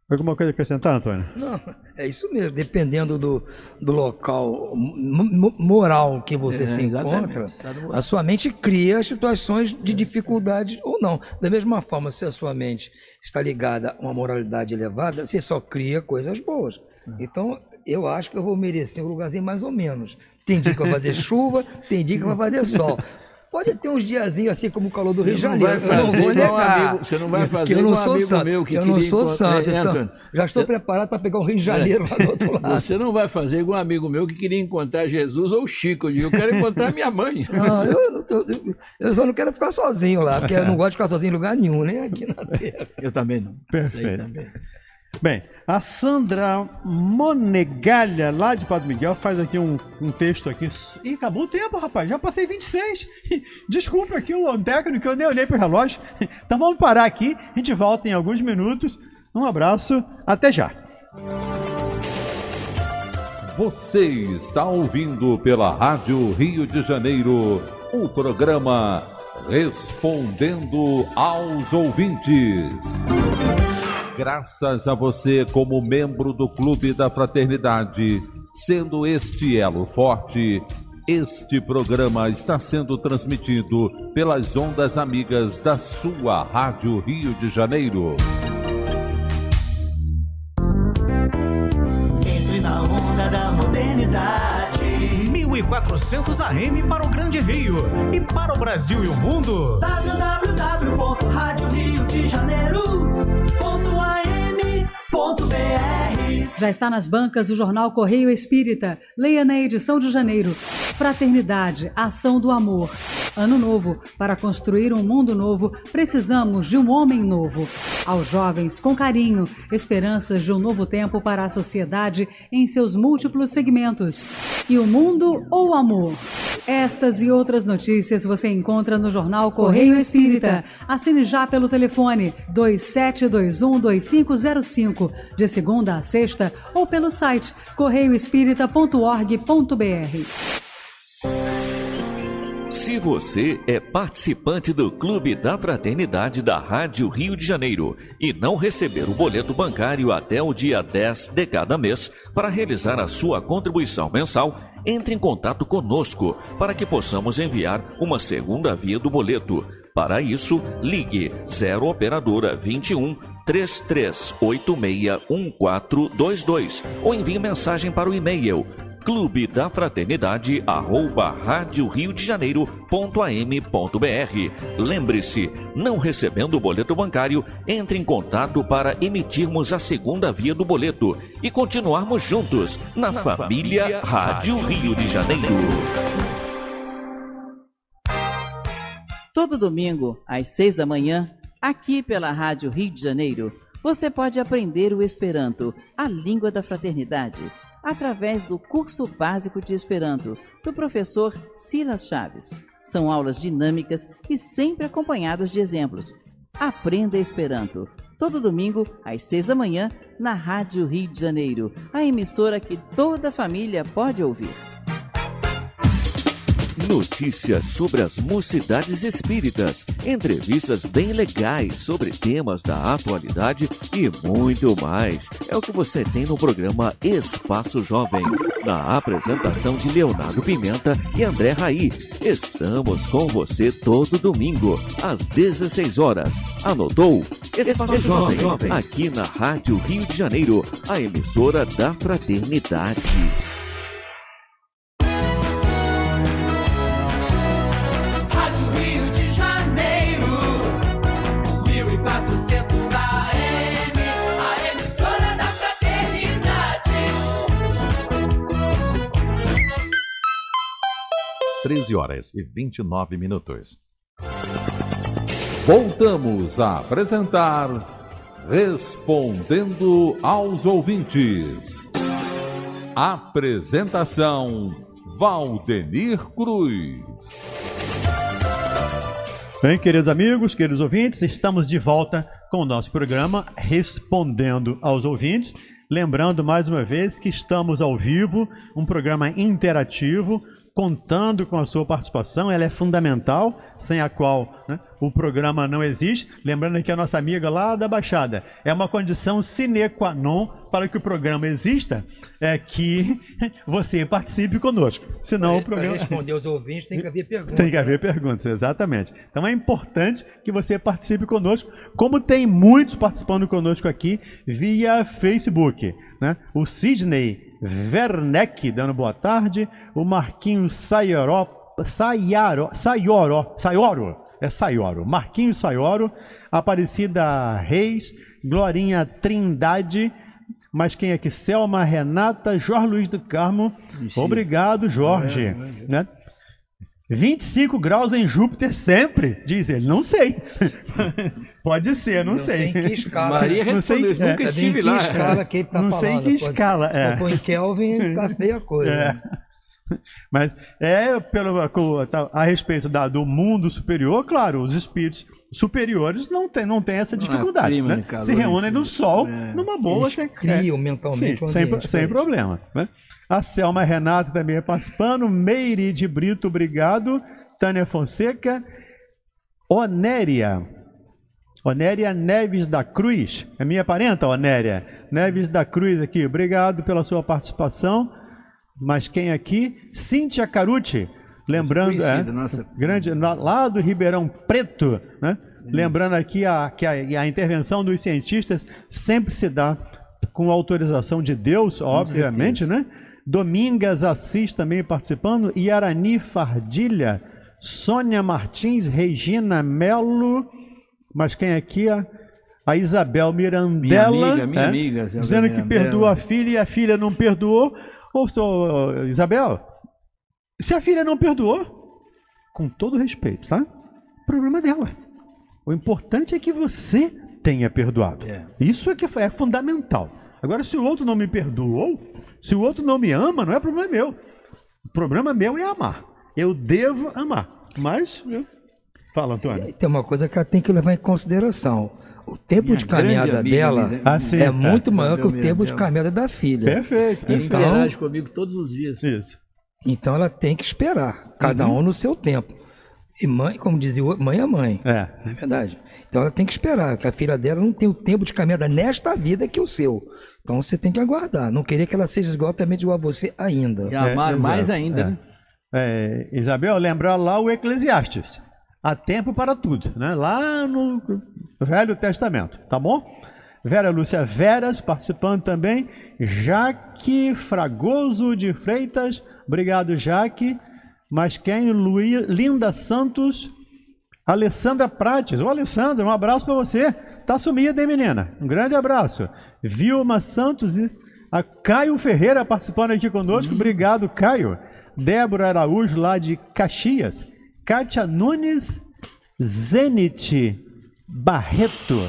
Alguma coisa a acrescentar, Antônio? Não, é isso mesmo. Dependendo do, do local mo- moral que você É, se exatamente. encontra, a sua mente cria situações de dificuldade ou não. Da mesma forma, se a sua mente está ligada a uma moralidade elevada, você só cria coisas boas. Então, eu acho que eu vou merecer um lugarzinho mais ou menos. Tem dia que vai fazer chuva, tem dia que vai fazer sol. Pode ter uns diazinhos assim como o calor do Rio de Janeiro, eu não vou negar. Você não vai fazer eu não igual sou amigo santo, meu que eu não queria sou encontrar- santo, É, então Antônio, já estou você- preparado para pegar o Rio de Janeiro lá do outro lado. Você não vai fazer igual um amigo meu que queria encontrar Jesus ou Chico. Eu digo, eu quero encontrar minha mãe. Não, eu, eu, eu, eu só não quero ficar sozinho lá, porque eu não gosto de ficar sozinho em lugar nenhum, nem aqui na Terra. Eu também não. Perfeito. Eu também. Bem, a Sandra Monegalha, lá de Padre Miguel, faz aqui um, um texto aqui. Ih, acabou o tempo, rapaz. Já passei vinte e seis. Desculpa aqui o técnico, que eu nem olhei pro relógio. Então vamos parar aqui. A gente volta em alguns minutos. Um abraço. Até já. Você está ouvindo pela Rádio Rio de Janeiro o programa Respondendo aos Ouvintes. Graças a você, como membro do Clube da Fraternidade, sendo este elo forte, este programa está sendo transmitido pelas ondas amigas da sua Rádio Rio de Janeiro. Entre na onda da modernidade. mil e quatrocentos A M para o Grande Rio e para o Brasil e o mundo. w w w ponto rádio rio de janeiro ponto a m ponto b r. Já está nas bancas o jornal Correio Espírita. Leia na edição de janeiro. Fraternidade, ação do amor. Ano novo. Para construir um mundo novo, precisamos de um homem novo. Aos jovens, com carinho, esperanças de um novo tempo para a sociedade em seus múltiplos segmentos. E o mundo ou o amor? Estas e outras notícias você encontra no jornal Correio Espírita. Assine já pelo telefone dois sete dois um dois cinco zero cinco, de segunda a sexta, ou pelo site correio espírita ponto org ponto b r. Se você é participante do Clube da Fraternidade da Rádio Rio de Janeiro e não receber o boleto bancário até o dia dez de cada mês para realizar a sua contribuição mensal, entre em contato conosco para que possamos enviar uma segunda via do boleto. Para isso, ligue zero operadora vinte e um, três três oito seis, um quatro dois dois ou envie mensagem para o e-mail clube da fraternidade arroba rádio rio de janeiro ponto a m ponto b r. Lembre-se, não recebendo o boleto bancário, entre em contato para emitirmos a segunda via do boleto e continuarmos juntos na, na família, família Rádio Rio de Janeiro. Todo domingo, às seis da manhã, aqui pela Rádio Rio de Janeiro, você pode aprender o Esperanto, a língua da fraternidade, através do curso básico de Esperanto, do professor Silas Chaves. São aulas dinâmicas e sempre acompanhadas de exemplos. Aprenda Esperanto, todo domingo, às seis da manhã, na Rádio Rio de Janeiro, a emissora que toda família pode ouvir. Notícias sobre as mocidades espíritas, entrevistas bem legais sobre temas da atualidade e muito mais. É o que você tem no programa Espaço Jovem, na apresentação de Leonardo Pimenta e André Raí. Estamos com você todo domingo, às dezesseis horas. Anotou? Espaço Jovem, aqui na Rádio Rio de Janeiro, a emissora da Fraternidade. treze horas e vinte e nove minutos. Voltamos a apresentar Respondendo aos Ouvintes. Apresentação Valdenir Cruz. Bem, queridos amigos, queridos ouvintes, estamos de volta com o nosso programa Respondendo aos Ouvintes. Lembrando mais uma vez que estamos ao vivo, um programa interativo, contando com a sua participação, ela é fundamental, sem a qual, né, o programa não existe. Lembrando que a nossa amiga lá da Baixada, é uma condição sine qua non para que o programa exista, é que você participe conosco. Senão pra, o programa... Para responder aos ouvintes tem que haver perguntas. Tem que haver perguntas, exatamente. Então é importante que você participe conosco, como tem muitos participando conosco aqui via Facebook, né? O Sidney Werneck dando boa tarde, o Marquinhos Sayoro, Sayaro, Sayoro, Sayoro, é Sayoro, Marquinhos Sayoro, Aparecida Reis, Glorinha Trindade, mas quem é que? Selma Renata, Jorge Luiz do Carmo, sim. Obrigado, Jorge. É, é, é. Né? vinte e cinco graus em Júpiter sempre, diz ele. Não sei. Ppode ser, não, não sei. sei em que escala. Maria respondeu, sei, nunca é, estive que lá. Escala que ele tá não falando. sei em que Pode, escala. se é. for em Kelvin, tá feia a coisa. É. Mas é pelo, a respeito da, do mundo superior, claro, os espíritos superiores não tem, não tem essa dificuldade, né? Se reúnem no Sol, é. numa boa. Eles criam é. mentalmente Sim, um sem, sem problema. Né? A Selma Renata também é participando. Meire de Brito, obrigado. Tânia Fonseca. Onéria. Onéria Neves da Cruz. É minha parenta, Onéria. Neves da Cruz aqui. Obrigado pela sua participação. Mas quem aqui? Cíntia Carucci. Lembrando, é, nossa... grande, lá do Ribeirão Preto, né? Lembrando aqui a, que a, a intervenção dos cientistas sempre se dá com autorização de Deus, obviamente, né? Domingas Assis também participando, Iarani Fardilha, Sônia Martins, Regina Melo, mas quem aqui? A, a Isabel Mirandela, minha amiga, minha é? amiga, Isabel dizendo que Mirandela. perdoa a filha e a filha não perdoou. Ou só, Isabel, se a filha não perdoou, com todo respeito, tá? O problema é dela. O importante é que você tenha perdoado. É. Isso é que é fundamental. Agora, se o outro não me perdoou, se o outro não me ama, não é problema meu. O problema meu é amar. Eu devo amar. Mas, eu... fala, Antônio. Tem uma coisa que ela tem que levar em consideração. O tempo Minha de caminhada dela ah, sim, é é. muito maior que o tempo dela. de caminhada da filha. Perfeito. Ela então, interage comigo todos os dias. Isso. Então ela tem que esperar, cada uhum. um no seu tempo. E mãe, como dizia o mãe é mãe. É. Não é verdade? Então ela tem que esperar, que a filha dela não tem o tempo de caminhada nesta vida que o seu. Então você tem que aguardar. Não querer que ela seja exatamente igual a você ainda. E amar é, mais exato. ainda, é. né? É, Isabel, lembrar lá o Eclesiastes. Há tempo para tudo, né? Lá no Velho Testamento, tá bom? Vera Lúcia Veras participando também. Jaque Fragoso de Freitas, obrigado, Jaque. Mas quem? Luí, Linda Santos, Alessandra Prates. Ô, Alessandra, um abraço para você. Tá sumida, hein, menina? Um grande abraço. Vilma Santos e a Caio Ferreira participando aqui conosco. Hum. Obrigado, Caio. Débora Araújo, lá de Caxias. Kátia Nunes, Zenit Barreto,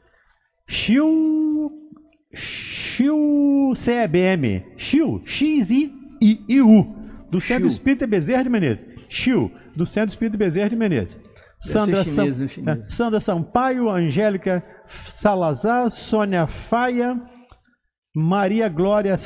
Chiu, Chiu C E B M, Chiu, X I I U, do Centro Espírita Bezerra de Menezes. Chiu, do Centro Espírita Bezerra de Menezes. Sandra, chinês, Sam, é, Sandra Sampaio, Angélica Salazar, Sônia Faia, Maria Glória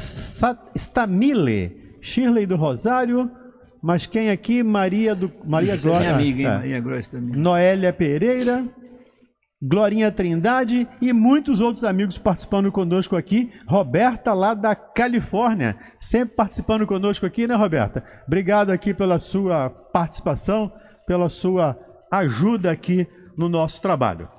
Stamile, Shirley do Rosário. Mas quem aqui? Maria do Maria Isso Glória, é minha amiga, hein? é. Maria Glória também. Noélia Pereira, Glorinha Trindade e muitos outros amigos participando conosco aqui. Roberta, lá da Califórnia, sempre participando conosco aqui, né, Roberta? Obrigado aqui pela sua participação, pela sua ajuda aqui no nosso trabalho.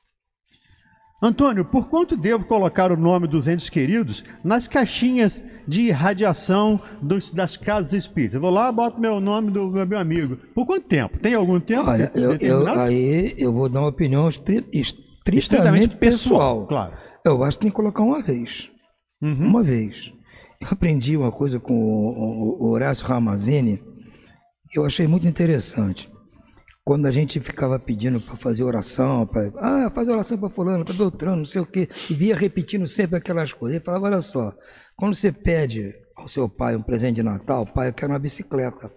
Antônio, por quanto devo colocar o nome dos entes queridos nas caixinhas de radiação dos, das casas espíritas? Eu vou lá e boto meu nome do meu amigo. Por quanto tempo? Tem algum tempo? Olha, eu, eu, aí eu vou dar uma opinião estri, estritamente, estritamente pessoal, pessoal. Claro. Eu acho que tem que colocar uma vez. Uhum. Uma vez. Eu aprendi uma coisa com o, o Horácio Ramazzini que eu achei muito interessante. Quando a gente ficava pedindo para fazer oração, para ah, fazer oração para fulano, para Beltrano, não sei o quê, e via repetindo sempre aquelas coisas. Ele falava, olha só, quando você pede ao seu pai um presente de Natal, pai, eu quero uma bicicleta. O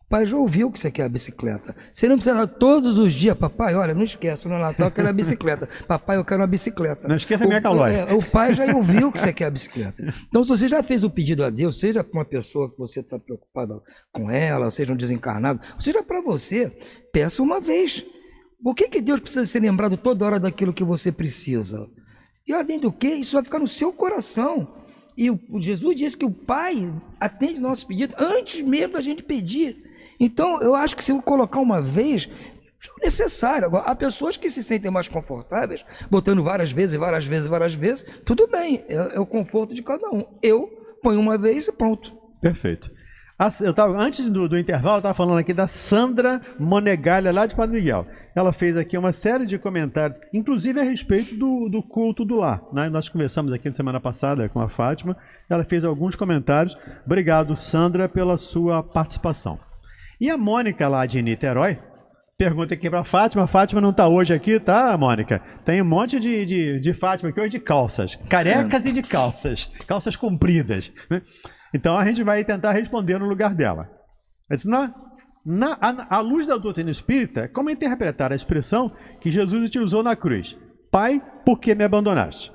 pai já ouviu que você quer a bicicleta. Você não precisa todos os dias, papai, olha, não esquece, no Natal eu quero a bicicleta. Papai, eu quero uma bicicleta. Não esqueça a minha calói. É, o pai já ouviu que você quer a bicicleta. Então, se você já fez o pedido a Deus, seja para uma pessoa que você está preocupado com ela, seja um desencarnado, seja para você, peça uma vez. Por que, que Deus precisa ser lembrado toda hora daquilo que você precisa? E além do que, isso vai ficar no seu coração. E o, Jesus disse que o Pai atende nossos pedidos antes mesmo da gente pedir. Então, eu acho que se eu colocar uma vez, é necessário. Agora, há pessoas que se sentem mais confortáveis, botando várias vezes, várias vezes, várias vezes. Tudo bem, é, é o conforto de cada um. Eu ponho uma vez e pronto. Perfeito. Eu tava, antes do, do intervalo, eu estava falando aqui da Sandra Monegalha, lá de Padre Miguel. Ela fez aqui uma série de comentários, inclusive a respeito do, do culto do lar. Né? Nós conversamos aqui na semana passada com a Fátima. Ela fez alguns comentários. Obrigado, Sandra, pela sua participação. E a Mônica, lá de Niterói, pergunta aqui para a Fátima. A Fátima não está hoje aqui, tá, Mônica? Tem um monte de, de, de Fátima aqui hoje de calças. Carecas é. e de calças. Calças compridas. Né? Então a gente vai tentar responder no lugar dela. Disse, na, na, a, à luz da doutrina espírita, como interpretar a expressão que Jesus utilizou na cruz? Pai, por que me abandonaste?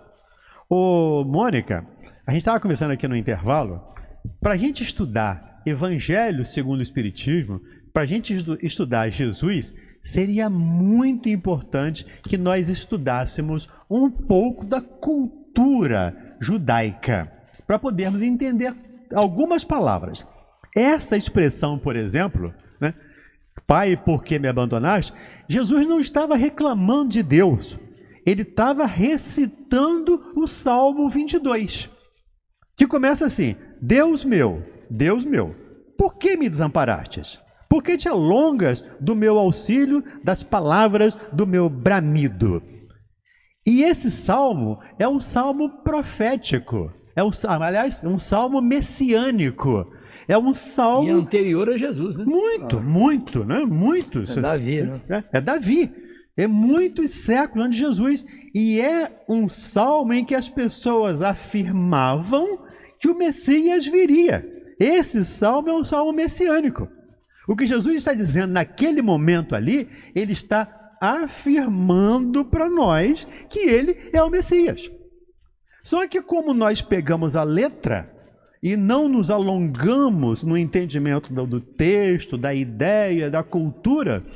Ô, Mônica, a gente estava conversando aqui no intervalo, para a gente estudar Evangelho segundo o Espiritismo, para a gente estudar Jesus, seria muito importante que nós estudássemos um pouco da cultura judaica, para podermos entender algumas palavras. Essa expressão, por exemplo, né, Pai, por que me abandonaste? Jesus não estava reclamando de Deus, ele estava recitando o Salmo vinte e dois, que começa assim: Deus meu, Deus meu, por que me desamparastes? Por que te alongas do meu auxílio, das palavras do meu bramido? E esse salmo é um salmo profético. É um, aliás, um salmo messiânico. É um salmo... E é anterior a Jesus, né? Muito, muito, né? Muito. É Davi, né? É, é Davi. É muitos séculos antes de Jesus. E é um salmo em que as pessoas afirmavam que o Messias viria. Esse salmo é um salmo messiânico. O que Jesus está dizendo naquele momento ali, ele está afirmando para nós que ele é o Messias. Só que como nós pegamos a letra e não nos alongamos no entendimento do, do texto, da ideia, da cultura,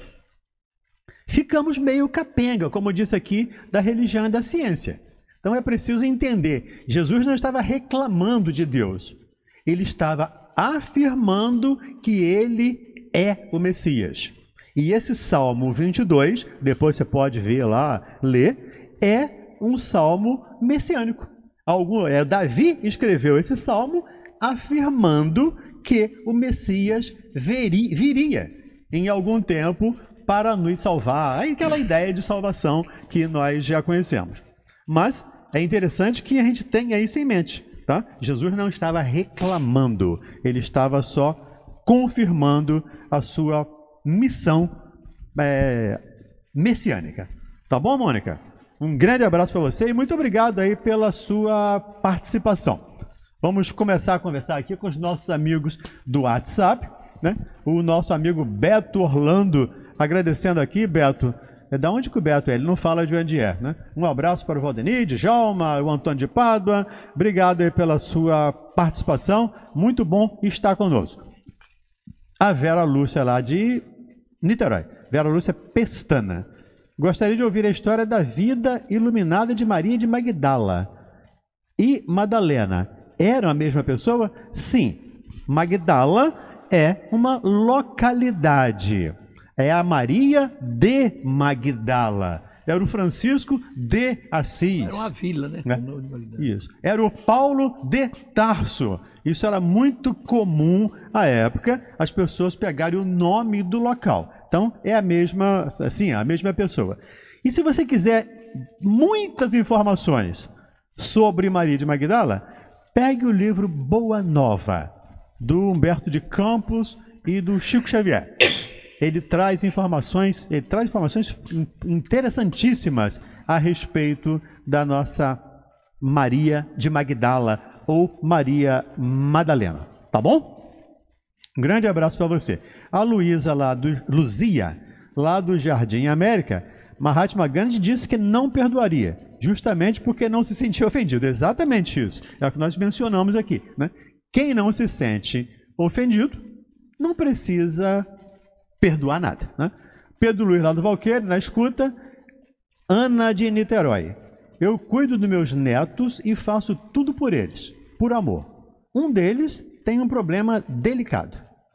ficamos meio capenga, como disse aqui, da religião e da ciência. Então é preciso entender, Jesus não estava reclamando de Deus, ele estava afirmando que ele é o Messias. E esse Salmo vinte e dois, depois você pode ver lá, ler, é um salmo messiânico. Algum, é, Davi escreveu esse salmo afirmando que o Messias veri, viria em algum tempo para nos salvar. Aí aquela ideia de salvação que nós já conhecemos. Mas é interessante que a gente tenha isso em mente. Tá? Jesus não estava reclamando, ele estava só confirmando a sua missão é, messiânica. Tá bom, Mônica? Um grande abraço para você e muito obrigado aí pela sua participação. Vamos começar a conversar aqui com os nossos amigos do WhatsApp, né? O nosso amigo Beto Orlando, agradecendo aqui, Beto. É da onde que o Beto é? Ele não fala de onde é, né? Um abraço para o Valdenir, Djalma, o Antônio de Pádua. Obrigado aí pela sua participação. Muito bom estar conosco. A Vera Lúcia lá de Niterói. Vera Lúcia Pestana. Gostaria de ouvir a história da vida iluminada de Maria de Magdala e Madalena. Eram a mesma pessoa? Sim. Magdala é uma localidade. É a Maria de Magdala. Era o Francisco de Assis. Era uma vila, né? É. Isso. Era o Paulo de Tarso. Isso era muito comum à época, as pessoas pegarem o nome do local. Então, é a mesma, assim, a mesma pessoa. E se você quiser muitas informações sobre Maria de Magdala, pegue o livro Boa Nova, do Humberto de Campos e do Chico Xavier. Ele traz informações, ele traz informações interessantíssimas a respeito da nossa Maria de Magdala ou Maria Madalena. Tá bom? Um grande abraço para você. A Luísa lá do Luzia, lá do Jardim América, Mahatma Gandhi disse que não perdoaria, justamente porque não se sentia ofendido. Exatamente isso. É o que nós mencionamos aqui, né? Quem não se sente ofendido não precisa perdoar nada, né? Pedro Luiz lá do Valqueire, na escuta. Ana de Niterói. Eu cuido dos meus netos e faço tudo por eles, por amor. Um deles tem um problema delicado.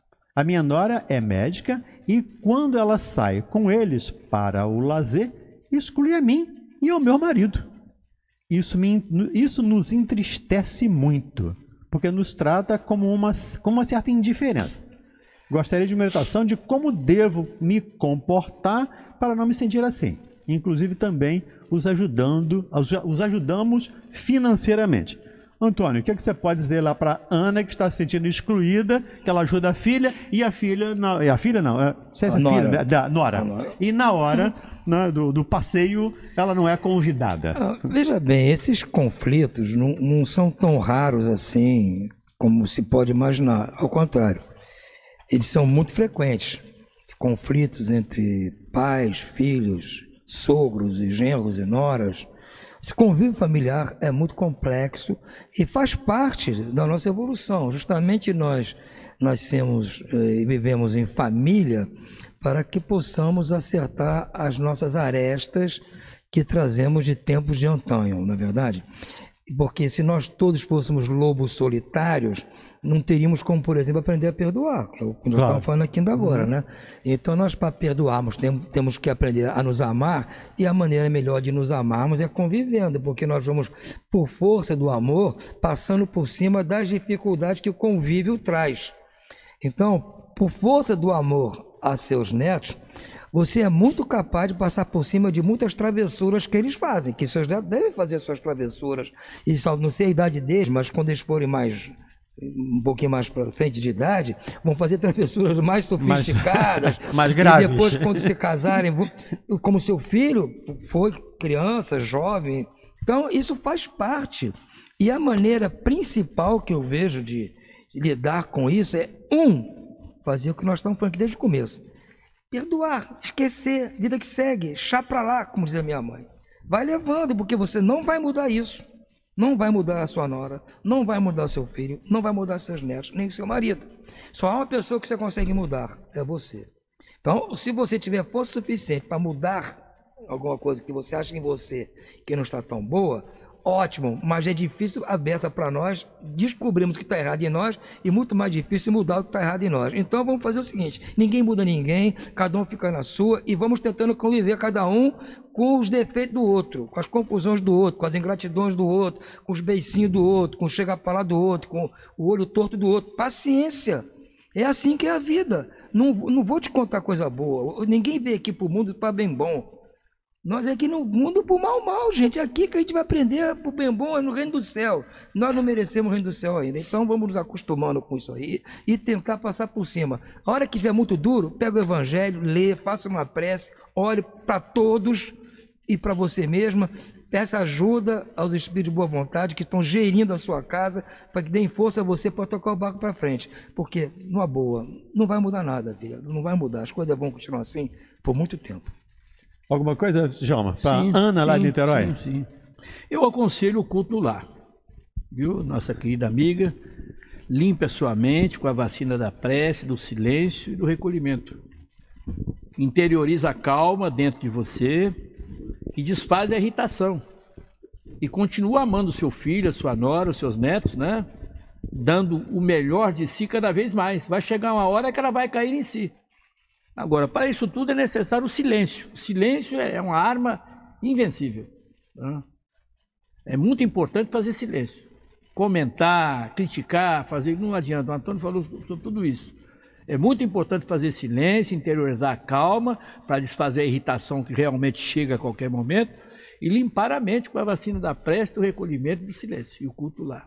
A minha nora é médica e quando ela sai com eles para o lazer, exclui a mim e ao meu marido. Isso, me, isso nos entristece muito, porque nos trata como uma, como uma certa indiferença. Gostaria de uma orientação de como devo me comportar para não me sentir assim. Inclusive também os ajudando, os ajudamos financeiramente. Antônio, o que, é que você pode dizer lá para Ana, que está se sentindo excluída, que ela ajuda a filha, e a filha, não, a filha não, é, você é a Nora. filha da Nora. Nora. E na hora né, do, do passeio, ela não é convidada. Ah, veja bem, esses conflitos não, não são tão raros assim, como se pode imaginar. Ao contrário, eles são muito frequentes. Conflitos entre pais, filhos, sogros e genros e noras. Esse convívio familiar é muito complexo e faz parte da nossa evolução. Justamente nós nascemos e vivemos em família para que possamos acertar as nossas arestas que trazemos de tempos de antanho, não é verdade? Porque se nós todos fôssemos lobos solitários, não teríamos como, por exemplo, aprender a perdoar, que é o que nós claro. estamos falando aqui ainda agora, uhum. né? Então, nós, para perdoarmos, tem, temos que aprender a nos amar, e a maneira melhor de nos amarmos é convivendo, porque nós vamos, por força do amor, passando por cima das dificuldades que o convívio traz. Então, por força do amor a seus netos, você é muito capaz de passar por cima de muitas travessuras que eles fazem, que seus netos devem fazer suas travessuras, e só não sei a idade deles, mas quando eles forem mais, um pouquinho mais para frente de idade, vão fazer travessuras mais sofisticadas, mais, mais graves. E depois, quando se casarem, como seu filho foi criança, jovem, então isso faz parte. E a maneira principal que eu vejo de lidar com isso é, um, fazer o que nós estamos falando aqui desde o começo. Perdoar, esquecer, vida que segue, chá pra lá, como dizia minha mãe. Vai levando, porque você não vai mudar isso. Não vai mudar a sua nora, não vai mudar o seu filho, não vai mudar seus netos, nem o seu marido. Só há uma pessoa que você consegue mudar, é você. Então, se você tiver força suficiente para mudar alguma coisa que você acha em você que não está tão boa, ótimo, mas é difícil a beça para nós descobrirmos o que está errado em nós e muito mais difícil mudar o que está errado em nós. Então vamos fazer o seguinte, ninguém muda ninguém, cada um fica na sua e vamos tentando conviver cada um com os defeitos do outro, com as confusões do outro, com as ingratidões do outro, com os beicinhos do outro, com o chega para lá do outro, com o olho torto do outro. Paciência, é assim que é a vida. Não, não vou te contar coisa boa, ninguém veio aqui para o mundo para bem bom. Nós aqui no mundo por mal, mal, gente. É aqui que a gente vai aprender por bem bom, é no reino do céu. Nós não merecemos o reino do céu ainda. Então vamos nos acostumando com isso aí e tentar passar por cima. A hora que estiver muito duro, pega o evangelho, lê, faça uma prece, ore para todos e para você mesma. Peça ajuda aos espíritos de boa vontade que estão gerindo a sua casa para que deem força a você para tocar o barco para frente. Porque, numa boa, não vai mudar nada, filha. Não vai mudar. As coisas vão continuar assim por muito tempo. Alguma coisa, Djalma? Para Ana sim, lá de Niterói? Sim, sim. Eu aconselho o culto no lar, viu? Nossa querida amiga, limpe a sua mente com a vacina da prece, do silêncio e do recolhimento. Interioriza a calma dentro de você e desfaz a irritação. E continua amando seu filho, a sua nora, os seus netos, né? Dando o melhor de si cada vez mais. Vai chegar uma hora que ela vai cair em si. Agora, para isso tudo é necessário o silêncio. O silêncio é uma arma invencível. Né? É muito importante fazer silêncio. Comentar, criticar, fazer... Não adianta, o Antônio falou sobre tudo isso. É muito importante fazer silêncio, interiorizar a calma, para desfazer a irritação que realmente chega a qualquer momento, e limpar a mente com a vacina da prece, do recolhimento e do silêncio, e o culto lá.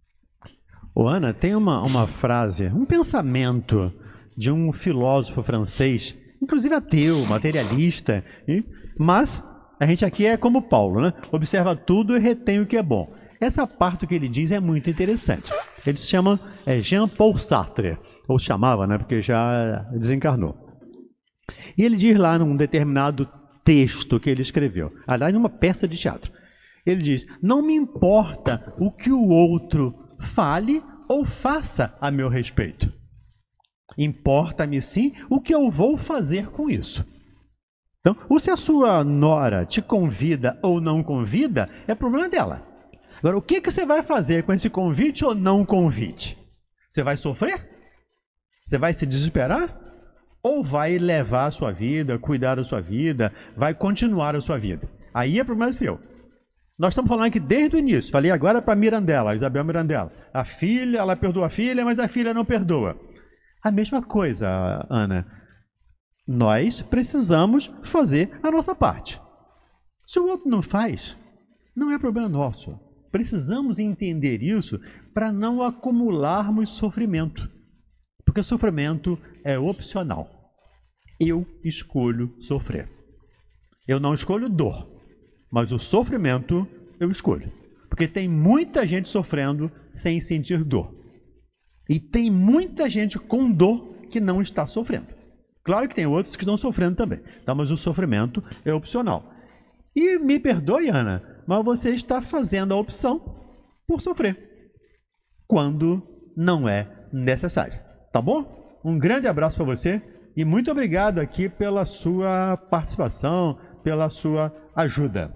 Ô, Ana, tem uma, uma frase, um pensamento de um filósofo francês, inclusive ateu, materialista, mas a gente aqui é como Paulo, né? Observa tudo e retém o que é bom. Essa parte que ele diz é muito interessante. Ele se chama é, Jean-Paul Sartre, ou chamava, né, porque já desencarnou. E ele diz lá num determinado texto que ele escreveu, aliás, numa peça de teatro, ele diz: não me importa o que o outro fale ou faça a meu respeito. Importa-me sim o que eu vou fazer com isso. Então, ou se a sua nora te convida ou não convida, é problema dela. Agora, o que, que você vai fazer com esse convite ou não convite? Você vai sofrer? Você vai se desesperar? Ou vai levar a sua vida, cuidar da sua vida, vai continuar a sua vida? Aí é problema seu. Nós estamos falando aqui desde o início. Falei agora para Mirandela, Isabel Mirandela. A filha, ela perdoa a filha, mas a filha não perdoa. A mesma coisa, Ana. Nós precisamos fazer a nossa parte. Se o outro não faz, não é problema nosso. Precisamos entender isso para não acumularmos sofrimento. Porque sofrimento é opcional. Eu escolho sofrer. Eu não escolho dor, mas o sofrimento eu escolho. Porque tem muita gente sofrendo sem sentir dor. E tem muita gente com dor que não está sofrendo. Claro que tem outros que estão sofrendo também, tá? Mas o sofrimento é opcional. E me perdoe, Ana, mas você está fazendo a opção por sofrer, quando não é necessário. Tá bom? Um grande abraço para você e muito obrigado aqui pela sua participação, pela sua ajuda.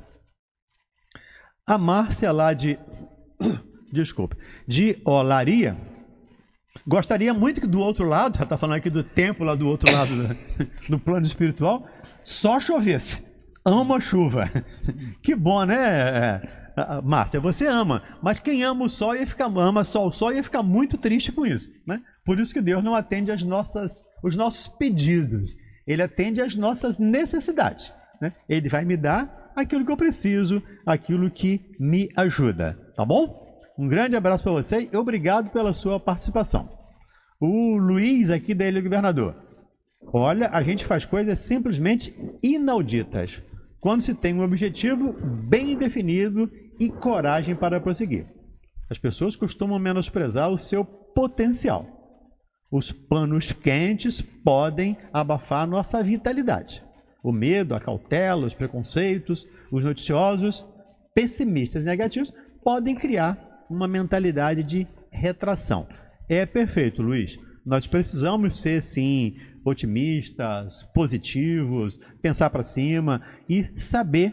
A Márcia lá de... Desculpe. De Olaria, gostaria muito que do outro lado, já está falando aqui do tempo lá do outro lado do, do plano espiritual, só chovesse. Amo a chuva. Que bom, né, Márcia? Você ama, mas quem ama o sol ia ficar, ama só o sol ia ficar muito triste com isso, né? Por isso que Deus não atende às nossas, os nossos pedidos. Ele atende às nossas necessidades, né? Ele vai me dar aquilo que eu preciso, aquilo que me ajuda, tá bom? Um grande abraço para você e obrigado pela sua participação. O Luiz aqui da Ilha do Governador. Olha, a gente faz coisas simplesmente inauditas quando se tem um objetivo bem definido e coragem para prosseguir. As pessoas costumam menosprezar o seu potencial. Os panos quentes podem abafar nossa vitalidade. O medo, a cautela, os preconceitos, os noticiosos, pessimistas e negativos podem criar uma mentalidade de retração. É perfeito, Luiz. Nós precisamos ser, sim, otimistas, positivos, pensar para cima e saber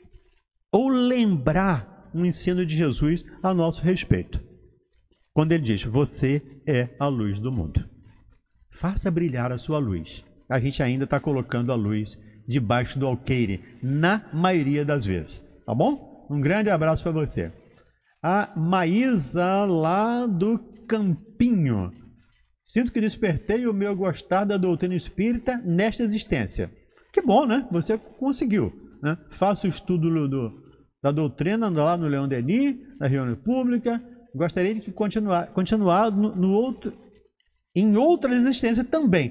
ou lembrar um ensino de Jesus a nosso respeito. Quando ele diz, você é a luz do mundo. Faça brilhar a sua luz. A gente ainda está colocando a luz debaixo do alqueire, na maioria das vezes. Tá bom? Um grande abraço para você. A Maísa lá do Campinho. Sinto que despertei o meu gostar da doutrina espírita nesta existência. Que bom, né? Você conseguiu, né? Faça o estudo do, da doutrina lá no Leon Denis, na reunião pública. Gostaria de continuar, continuar no, no outro, em outra existência também.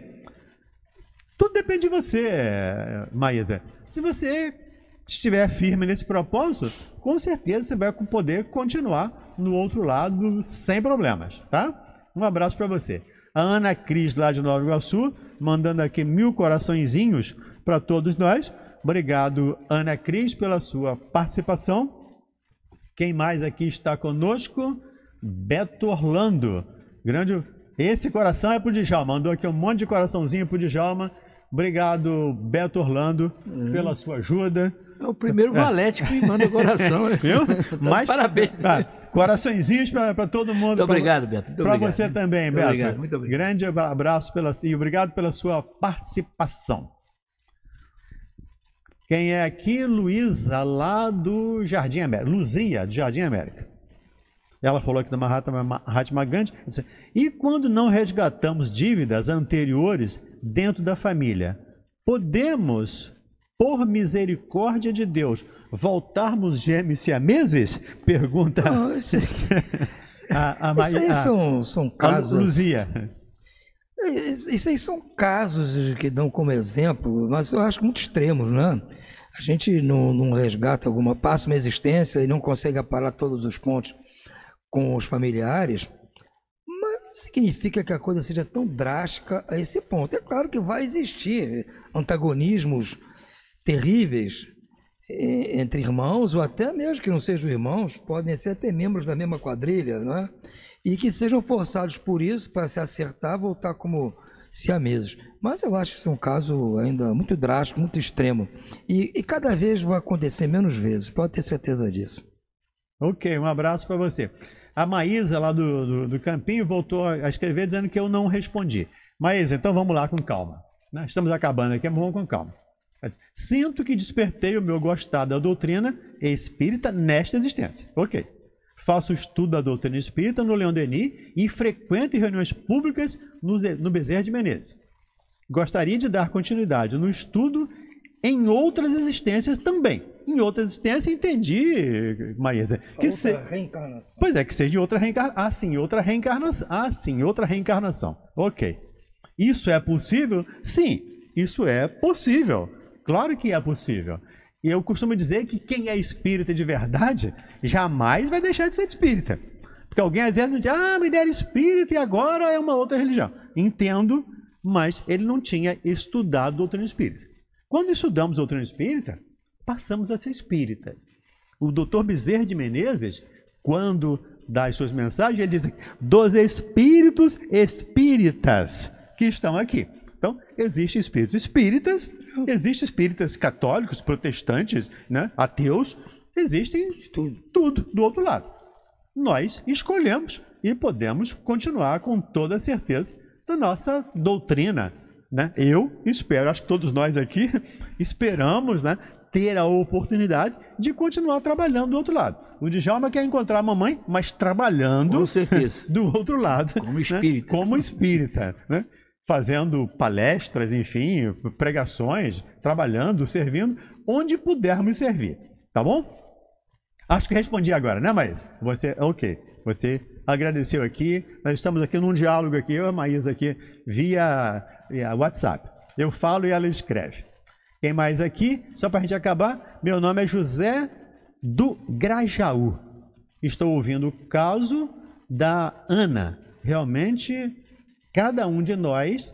Tudo depende de você, Maísa. Se você estiver firme nesse propósito, com certeza você vai poder continuar no outro lado sem problemas, tá? Um abraço para você. A Ana Cris, lá de Nova Iguaçu, mandando aqui mil coraçõezinhos para todos nós. Obrigado, Ana Cris, pela sua participação. Quem mais aqui está conosco? Beto Orlando. Grande... Esse coração é para o Djalma. Mandou aqui um monte de coraçãozinho para o Djalma. Obrigado, Beto Orlando, hum. pela sua ajuda. É o primeiro valete que me manda coração. Viu? Mas, parabéns. Ah, coraçõezinhos para todo mundo. Muito obrigado, Beto. Para você também, muito Beto. Obrigado, muito obrigado. Grande abraço pela, e obrigado pela sua participação. Quem é aqui? Luísa, lá do Jardim América. Luzia, do Jardim América. Ela falou aqui da Mahatma Gandhi. E quando não resgatamos dívidas anteriores dentro da família, podemos, por misericórdia de Deus, voltarmos gêmeos siameses? Pergunta oh, isso... a, a, a, isso aí a, são, são casos... a Luzia. Isso aí são casos que dão como exemplo, mas eu acho muito extremos, né? a gente não, não resgata alguma, passa uma existência e não consegue aparar todos os pontos com os familiares, mas não significa que a coisa seja tão drástica a esse ponto. É claro que vai existir antagonismos terríveis entre irmãos, ou até mesmo que não sejam irmãos, podem ser até membros da mesma quadrilha, não é? E que sejam forçados por isso para se acertar, voltar como siameses. Mas eu acho que isso é um caso ainda muito drástico, muito extremo. E, e cada vez vai acontecer menos vezes, pode ter certeza disso. Ok, um abraço para você. A Maísa, lá do, do, do Campinho, voltou a escrever dizendo que eu não respondi. Maísa, então vamos lá com calma. Né? Estamos acabando aqui, mas vamos com calma. Sinto que despertei o meu gostar da doutrina espírita nesta existência. Ok. Faço estudo da doutrina espírita no Leon Denis e frequento reuniões públicas no, no Bezerra de Menezes. Gostaria de dar continuidade no estudo em outras existências também. Em outra existência, entendi, Maísa. Que outra se... reencarnação. Pois é, que seja outra reencarnação. Ah, sim, outra reencarnação. Ah, sim, outra reencarnação. Ok. Isso é possível? Sim, isso é possível. Claro que é possível. E eu costumo dizer que quem é espírita de verdade jamais vai deixar de ser espírita. Porque alguém às vezes não diz, ah, mas ele era espírita e agora é uma outra religião. Entendo, mas ele não tinha estudado doutrina espírita. Quando estudamos doutrina espírita, passamos a ser espírita. O doutor Bezerra de Menezes, quando dá as suas mensagens, ele diz dos espíritos espíritas que estão aqui. Então, existem espíritos espíritas, existem espíritas católicos, protestantes, né, ateus, existem tudo, tudo do outro lado. Nós escolhemos e podemos continuar com toda a certeza da nossa doutrina. Né? Eu espero, acho que todos nós aqui esperamos, né, ter a oportunidade de continuar trabalhando do outro lado. O Djalma quer encontrar a mamãe, mas trabalhando com certeza. Do outro lado. Como espírita. Né? Como espírita, né? Fazendo palestras, enfim, pregações, trabalhando, servindo, onde pudermos servir, tá bom? Acho que respondi agora, né, Maísa? Você, ok, você agradeceu aqui, nós estamos aqui num diálogo aqui, eu e a Maísa aqui, via, via WhatsApp. Eu falo e ela escreve. Quem mais aqui? Só para a gente acabar, meu nome é José do Grajaú. Estou ouvindo o caso da Ana. Realmente... Cada um de nós,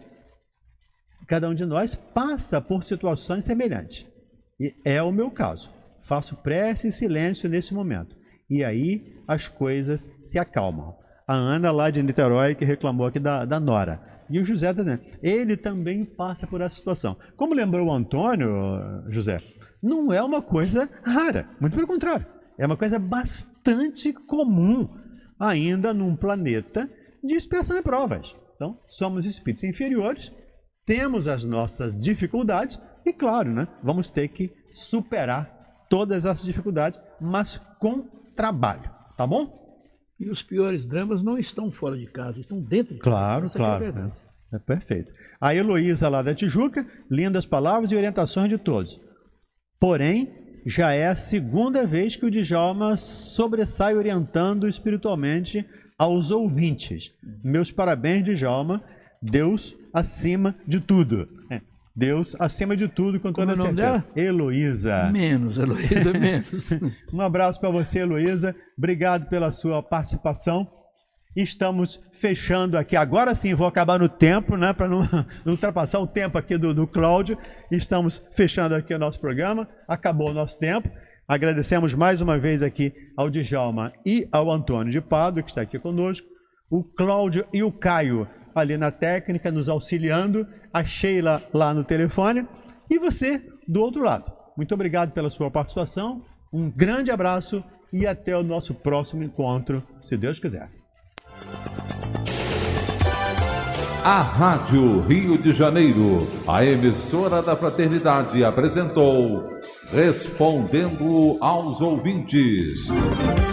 cada um de nós passa por situações semelhantes. E é o meu caso. Faço prece e silêncio nesse momento. E aí as coisas se acalmam. A Ana lá de Niterói que reclamou aqui da, da Nora. E o José está dizendo, ele também passa por essa situação. Como lembrou o Antônio, José, não é uma coisa rara. Muito pelo contrário. É uma coisa bastante comum ainda num planeta de expiação e provas. Então, somos espíritos inferiores, temos as nossas dificuldades e, claro, né, vamos ter que superar todas essas dificuldades, mas com trabalho, tá bom? E os piores dramas não estão fora de casa, estão dentro de claro, casa. Claro, claro. É, é perfeito. A Heloísa lá da Tijuca, lindas palavras e orientações de todos. Porém, já é a segunda vez que o Djalma sobressai orientando espiritualmente aos ouvintes. Meus parabéns, Djalma. Deus acima de tudo. É. Deus acima de tudo, com toda Como certeza. É o nome dela? Heloísa. Menos, Heloísa, menos. Um abraço para você, Heloísa. Obrigado pela sua participação. Estamos fechando aqui. Agora sim, vou acabar no tempo, né, para não, não ultrapassar o tempo aqui do, do Cláudio. Estamos fechando aqui o nosso programa. Acabou o nosso tempo. Agradecemos mais uma vez aqui ao Djalma e ao Antônio de Pádua, que está aqui conosco, o Cláudio e o Caio ali na técnica, nos auxiliando, a Sheila lá no telefone e você do outro lado. Muito obrigado pela sua participação, um grande abraço e até o nosso próximo encontro, se Deus quiser. A Rádio Rio de Janeiro, a emissora da Fraternidade, apresentou Respondendo aos Ouvintes.